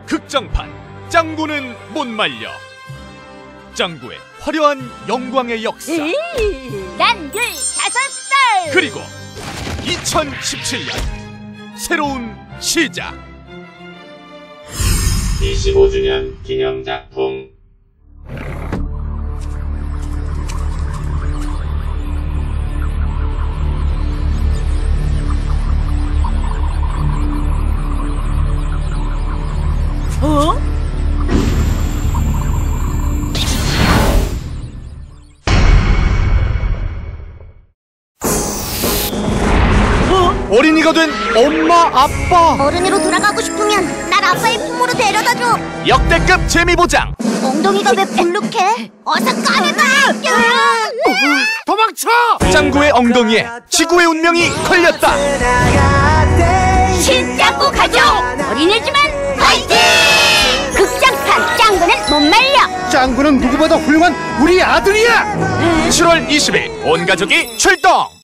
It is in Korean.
극장판 짱구는 못 말려. 짱구의 화려한 영광의 역사, 난 늘 5살. 그리고 2017년 새로운 시작. 25주년 기념작품. 어린이가 된 엄마 아빠, 어른이로 돌아가고 싶으면 날 아빠의 품으로 데려다줘. 역대급 재미보장. 엉덩이가 왜 불룩해? 어서 꺼내봐. 도망쳐! 짱구의 엉덩이에 지구의 운명이 걸렸다. 신짱구 가족 어린애지만 파이팅! 극장판 짱구는 못 말려. 짱구는 누구보다 훌륭한 우리 아들이야! 7월 20일 온 가족이 출동.